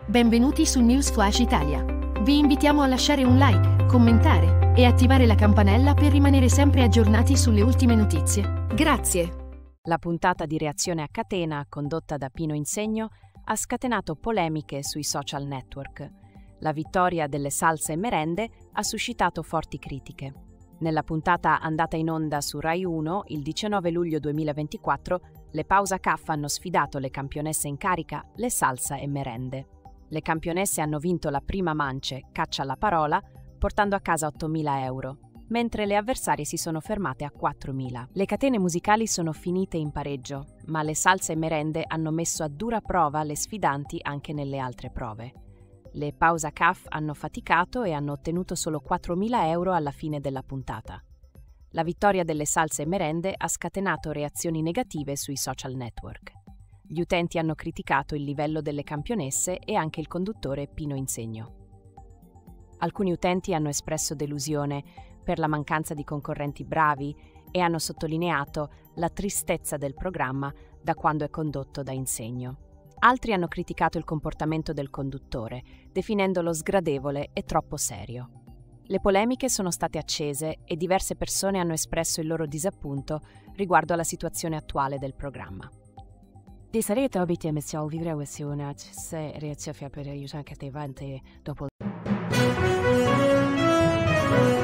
Benvenuti su News Flash Italia. Vi invitiamo a lasciare un like, commentare e attivare la campanella per rimanere sempre aggiornati sulle ultime notizie. Grazie. La puntata di Reazione a catena, condotta da Pino Insegno, ha scatenato polemiche sui social network. La vittoria delle salse e merende ha suscitato forti critiche. Nella puntata andata in onda su Rai 1 il 19 luglio 2024, le Pausa Caff hanno sfidato le campionesse in carica, le Salsa e Merende. Le campionesse hanno vinto la prima mance, caccia alla parola, portando a casa 8.000 euro, mentre le avversarie si sono fermate a 4.000. Le catene musicali sono finite in pareggio, ma le Salsa e Merende hanno messo a dura prova le sfidanti anche nelle altre prove. Le Pausa Caff hanno faticato e hanno ottenuto solo 4.000 euro alla fine della puntata. La vittoria delle Salse e Merende ha scatenato reazioni negative sui social network. Gli utenti hanno criticato il livello delle campionesse e anche il conduttore Pino Insegno. Alcuni utenti hanno espresso delusione per la mancanza di concorrenti bravi e hanno sottolineato la tristezza del programma da quando è condotto da Insegno. Altri hanno criticato il comportamento del conduttore, definendolo sgradevole e troppo serio. Le polemiche sono state accese e diverse persone hanno espresso il loro disappunto riguardo alla situazione attuale del programma. Di solito abitiamo al vivere questione se riesce a fare per aiutare anche te avanti dopo.